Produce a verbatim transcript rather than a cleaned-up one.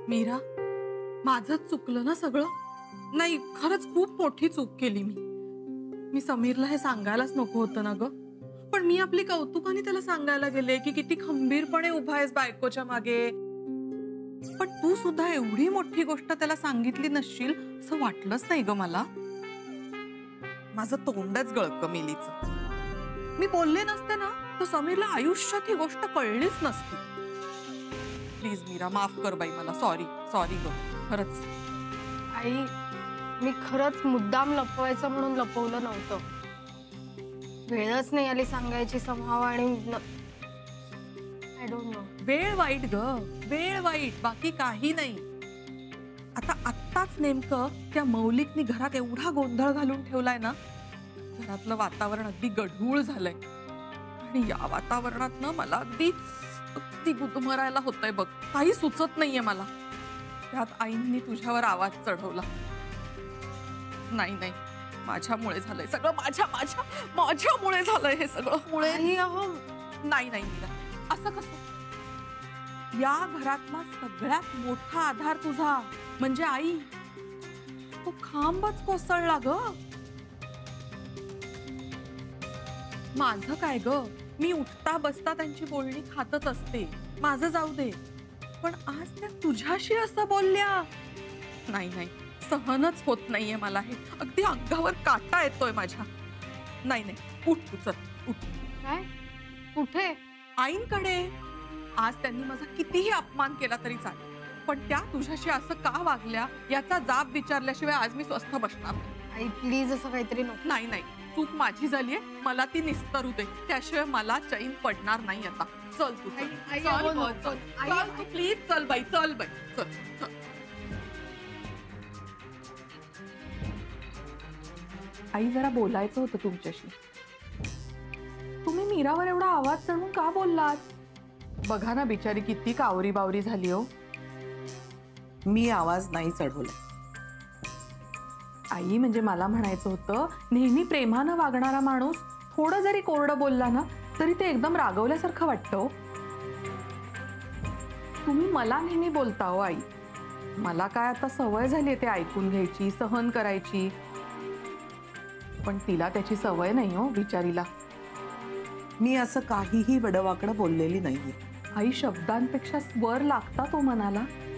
मीरा, माझं चुकलं ना सगळं? नाही, खरंच खूप मोठी चूक केली मी. मी समीरला हे सांगायलाच नको होतं ना ग. पण मी आपली कौतुकाने त्याला सांगायला गेले की किती खंबीरपणे उभा आहेस बायकोच्या मागे. पण तू सुद्धा एवढी मोठी गोष्ट त्याला सांगितली नसशील असं वाटलंच नाही ग मला. माझं तोंडच गळकं मेलीचं. मी बोलले नसते ना तर समीरला आयुष्यात ही गोष्ट कळलीच नसती. प्लीज मीरा, माफ कर बाई मला. सॉरी सॉरी ग, खरंच. आई, मी खरंच मुद्दाम लपवायचं म्हणून लपवलं नव्हतं. वेळच नाही आली सांगायची समहाव आणि आय डोंट नो. वेळ वाईट ग, वेळ वाईट, बाकी काही नाही. आता आत्ताच नेमकं त्या मौलिकनी घरात एवढा गोंधळ घालून ठेवलाय ना, घरातलं वातावरण अगदी गढूळ झालंय. आणि या वातावरणात ना मला अगदी अगदी गुदमरायला होतंय बघ. काही सुचत नाहीये मला. त्यात आईंनी तुझ्यावर आवाज चढवला. नाही नाही, माझ्यामुळे झालंय सगळं. माझ्या माझ्या माझ्यामुळे झालंय हे सगळं. मुळे नाही नाही मीरा, असं कसं? या घरातला सगळ्यात मोठा आधार तुझा म्हणजे आई. तो खांबच कोसळला ग. माझं काय ग, मी उठता बसता त्यांची बोलणी खातच असते. माझं जाऊ दे, पण आज त्या तुझ्याशी असं बोलल्या. नाही नाही, सहनच होत नाहीये मला हे. अगदी अंगावर काटा येतोय माझ्या. नाही नाही, उठ तू, चल उठ. काय? कुठे? आईंकडे. आज त्यांनी माझा कितीही अपमान केला तरी चालेल, पण त्या तुझ्याशी असं का वागल्या याचा जाब विचारल्याशिवाय आज मी स्वस्थ बसणार नाही. आई प्लीज, असं काहीतरी नको. नाही नाही, चूक माझी झालीये. मला ती निस्तरू दे, त्याशिवाय मला चैन पडणार नाही आता. चल तू, चल तू, प्लीज चल बाई, चल बाई, चल चल. आई, जरा बोलायचं होतं तुमच्याशी. तुम्ही मीरावर एवढा आवाज चढवून का बोललात? बघा ना बिचारी किती कावरी बावरी झाली हो. मी आवाज नाही चढवला. आई, म्हणजे मला म्हणायचं होतं, नेहमी प्रेमानं वागणारा माणूस थोडं जरी कोरडं बोलला ना तरी ते एकदम रागवल्यासारखं वाटतं. तुम्ही मला नेहमी बोलता हो आई. मला काय आता सवय झाली आहे ते ऐकून घ्यायची, सहन करायची. पण तिला त्याची सवय नाही हो बिचारीला. मी असं काहीही वडवाकडं बोललेली नाहीये. आई, शब्दांपेक्षा स्वर लागता तो मनाला.